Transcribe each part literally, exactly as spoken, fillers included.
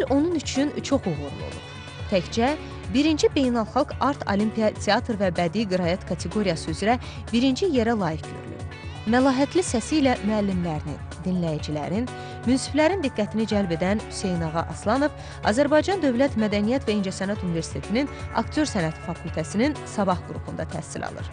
il onun üçün çox uğurlu olub. Təkcə birinci Beynəlxalq Art Olimpiya teatr və bədii qiraət kateqoriyası üzrə birinci yerə layiq görülüb. Məlahətli səsi ilə müəllimlərinin, dinləyicilərin, münsiflərin diqqətini cəlb edən Hüseynağa Aslanov Azərbaycan Dövlət Mədəniyyət və İncəsənət Universitetinin Aktyor Sənəti Fakültəsinin Sabah qrupunda təhsil alır.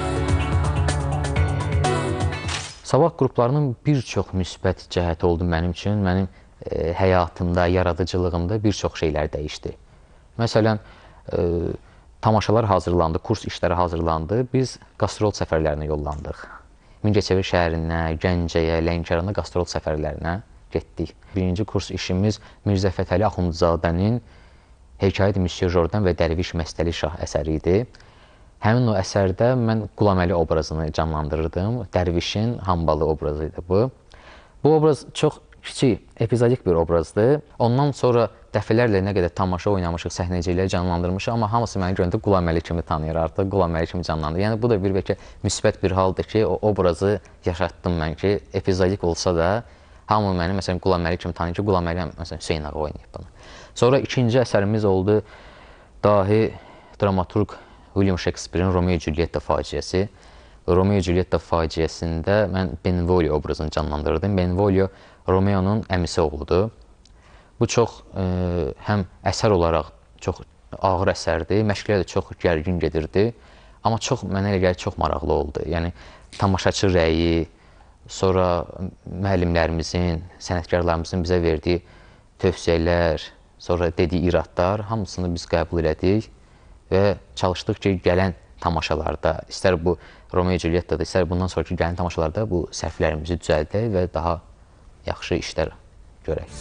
Sabah qruplarının bir çox müsbət cəhəti oldu mənim üçün. Mənim e, həyatımda, yaradıcılığımda bir çox şeylər dəyişdi. Məsələn, e, tamaşalar hazırlandı, kurs işləri hazırlandı. Biz qastrol səfərlərinə yollandıq. Mingəçevir şəhərinə, Gəncəyə, Lənkərana qastrol səfərlərinə getdik. Birinci kurs işimiz Mirzə Fətəli Axundzadənin Hekayət-i Müsyo Jordan və Dərviş Məstəli Şah əsəri idi. Həmin o əsərdə mən Qulaməli obrazını canlandırırdım. Dərvişin hambalı obrazı idi bu. Bu obraz çox kiçik, epizodik bir obrazdır. Ondan sonra dəfələrlə nə qədər tamaşa oynamışıq, səhnəcikləri canlandırmışıq, amma hamısı məni görəndə Qulaməli kimi tanıyır artıq, Qulaməli kimi canlandır. Yəni bu da bir bəlkə müsbət bir haldır ki, o obrazı yaşatdım mən ki, epizodik olsa da hamı məni məsələn Qulaməli kimi tanıyır ki, Qulaməli məsələn Hüseyn ağa oynayıb bunu. Sonra ikinci əsərimiz oldu dahi dramaturq William Shakespeare'in Romeo and Julietta faciəsi. Romeo and Julietta faciəsində mən Benvolio obrazını canlandırdım. Benvolio Romeo'nun əmisi oğludur. Bu çox e, həm əsər olaraq çox ağır əsərdir, məşqlər də çox gərgin gedirdi. Amma çox mənə elə gəlir çox maraqlı oldu. Yəni tamaşaçı rəyi, sonra müəllimlərimizin, sənətkarlarımızın bizə verdiyi tövsiyələr, sonra dediyi iradlar hamısını biz qəbul elədik və çalışdıq ki, gələn tamaşalarda, istər bu Romeo and Julietta-da, istər bundan sonraki gələn tamaşalarda bu səhvlərimizi düzəldək və daha yaxşı işlər görək.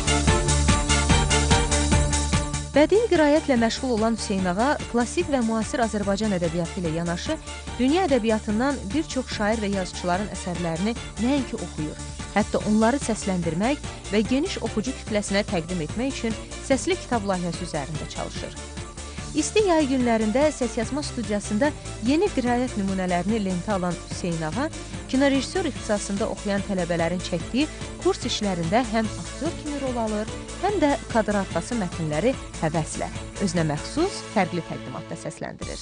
Bədii qiraətlə məşğul olan Hüseyn ağa, klassik və müasir Azərbaycan ədəbiyyatı ilə yanaşı, dünya ədəbiyyatından bir çox şair və yazıçıların əsərlərini nəinki oxuyur, hətta onları səsləndirmək və geniş oxucu kütləsinə təqdim etmək üçün səsli kitab layihəsi üzərində çalışır. İsti yay günlərində səsyazma studiyasında yeni qiraət nümunələrini lentə alan Hüseyn ağa, kinorejissor ixtisasında oxuyan tələbələrin çəkdiyi kurs işlərində həm aktyor kimi rol alır, həm də kadr arxası mətnləri həvəslə, özünə məxsus fərqli təqdimatda səsləndirir.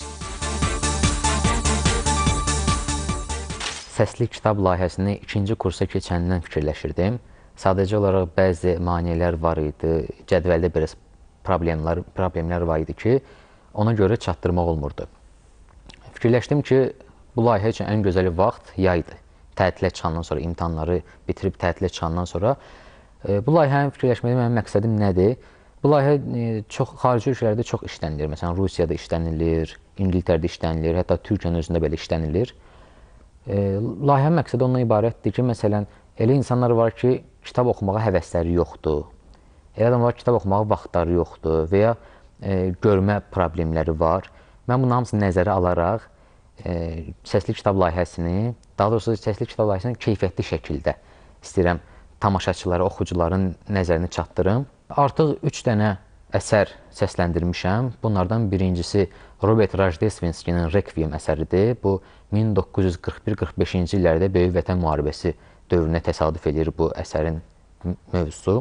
Səsli kitab layihəsini ikinci kursa keçəndən fikirləşirdim. Sadəcə olaraq bəzi maneələr var idi, cədvəldə biraz problemlər, problemlər var idi ki, ona görə çatdırmaq olmurdu. Fikirləşdim ki, bu layihə üçün ən gözəli vaxt yaydır. Tətilə çıxandan sonra, imtahanları bitirib tətilə çıxandan sonra. E, bu layihəni fikirləşməkdə mənim məqsədim nədir? Bu layihə e, çox xarici ölkələrdə çox işlənilir. Məsələn, Rusiyada işlənilir, İngiltərədə işlənilir, hətta Türkiyənin özündə belə işlənilir. E, layihənin məqsədi ondan ibarətdir ki, məsələn, elə insanlar var ki, kitab oxumağa həvəsləri yoxdur. Elə adam var, kitab oxumağa vaxtları yoxdur və ya e, görmə problemləri var. Mən bunun hamısını nəzərə alaraq e, səsli kitab layihəsini, daha doğrusu səsli kitab layihəsini keyfiyyətli şəkildə istəyirəm tamaşaçılara, oxucuların nəzərini çatdırım. Artıq üç dənə əsər səsləndirmişəm. Bunlardan birincisi Robert Rajdesvinskinin Rekviem əsəridir. Bu min doqquz yüz qırx bir qırx beşinci illərdə Böyük Vətən müharibəsi dövrünə təsadüf edir bu əsərin mövzusu.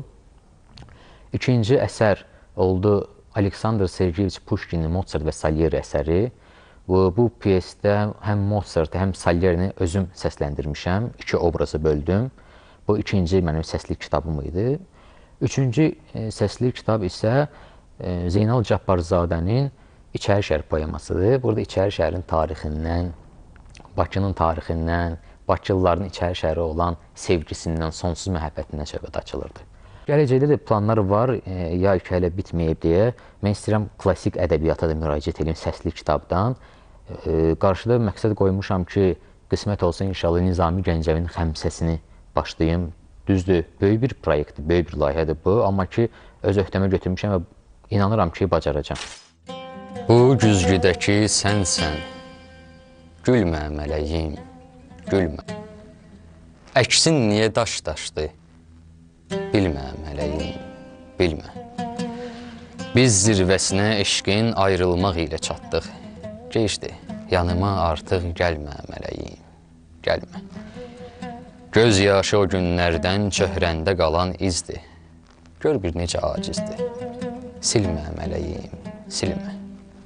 İkinci əsər oldu Aleksandr Sergeyeviç Puşkinin Mozart və Salieri əsəri. Bu, bu pyesdə həm Mozart, həm Salierini özüm səsləndirmişəm. İki obrazı böldüm. Bu ikinci mənim səsli kitabım idi. Üçüncü e, səsli kitab isə e, Zeynal Cabbarzadənin İçəri şəhər poemasıdır. Burada İçəri şəhərin tarixindən, Bakının tarixindən, Bakılıların İçəri şəhərə olan sevgisindən, sonsuz məhəbbətindən söhbət açılırdı. Gələcəkdə də planlar var, e, yay ki hələ bitməyib deyə. Mən istəyirəm klassik ədəbiyyata da müraciət edeyim səsli kitabdan. E, qarşıda məqsəd qoymuşam ki, qismət olsa inşallah Nizami Gəncəvin Xəmsəsini başlayım. Düzdür, böyük bir proyektdir, böyük bir layihədir bu, amma ki, öz öhdəmə götürmüşəm və inanıram ki, bacaracam. Bu güzgüdəki sənsən, gülmə mələyim, gülmə. Əksin niyə daş-daşdı? Bilmə mələyim, bilmə. Biz zirvəsinə eşqin ayrılmaq ilə çatdıq. Keçdi, yanıma artıq gəlmə mələyim, gəlmə. Göz yaşı o günlərdən çöhrəndə qalan izdir. Gör bir necə acizdir. Silmə mələyim, silmə.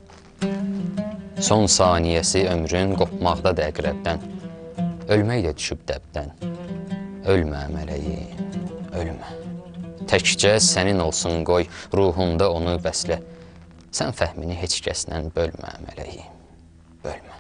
Son saniyəsi ömrün qopmaqdadır əqrəbdən. Ölmək də düşüb dəbdən. Ölmə mələyim, ölmə. Təkcə sənin olsun qoy, ruhunda onu bəslə. Sən fəhmini heç kəslə bölmə mələyim, bölmə.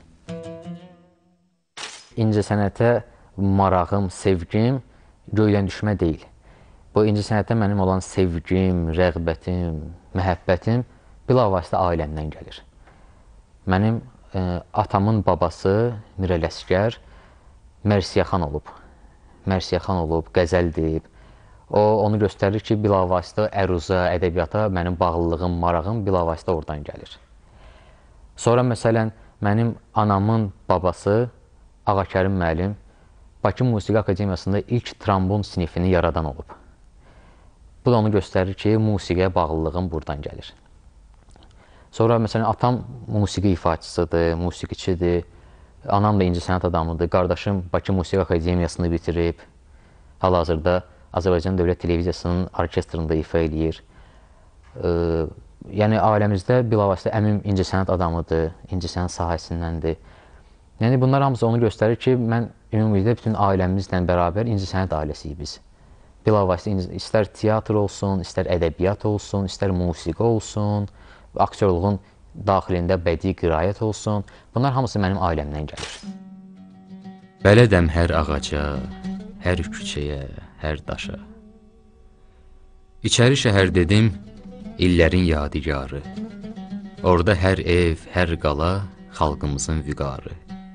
İncəsənətə marağım, sevgim göydən düşmə deyil. Bu incəsənətə mənim olan sevgim, rəğbətim, məhəbbətim bilavasitə ailəmdən gəlir. Mənim e, atamın babası Mir Ələsgər Mərsiyəxan olub. Mərsiyəxan olub, qəzəl deyib. O, onu göstərir ki, bilavasitə əruza, ədəbiyyata mənim bağlılığım, marağım bilavasitə oradan gəlir. Sonra, məsələn, mənim anamın babası Ağakərim müəllim Bakı Musiqi Akademiyasında ilk trombon sinifini yaradan olub. Bu da onu göstərir ki, musiqiyə bağlılığım buradan gəlir. Sonra, məsələn, atam musiqi ifaçısıdır, musiqiçidir. Anam da incəsənət adamıdır. Qardaşım Bakı Musiqi Akademiyasını bitirib. Hal-hazırda Azərbaycan Dövlət Televiziyasının orkestrında ifa eləyir. E, yəni, ailəmizdə bilavasitə əmim incəsənət adamıdır, incəsənət sahəsindəndir. Yəni, bunlar hamısı onu göstərir ki, mən ümumilikdə bütün ailəmizlə bərabər incəsənət ailəsiyik biz. Bilavasitə istər teatr olsun, istər ədəbiyyat olsun, istər musiqi olsun, aktyorluğun daxilində bədii qiraət olsun. Bunlar hamısı mənim ailəmdən gəlir. Bələdəm hər ağaca, hər küçəyə, hər daşa. İçəri şəhər dedim, illərin yadigarı. Orada hər ev, hər qala, xalqımızın vüqarı.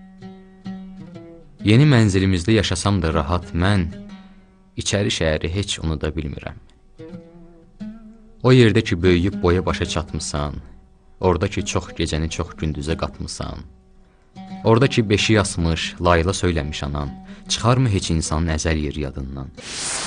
Yeni mənzilimizdə yaşasam da rahat mən, İçəri şəhəri heç unuda bilmirəm. O yerdə ki, böyüyüb boya başa çatmısan, orada ki, çox gecəni çox gündüzə qatmısan, orada ki, beşi yasmış, layla söyləmiş anan, çıxarmı heç insanın əzəl yeri yadından?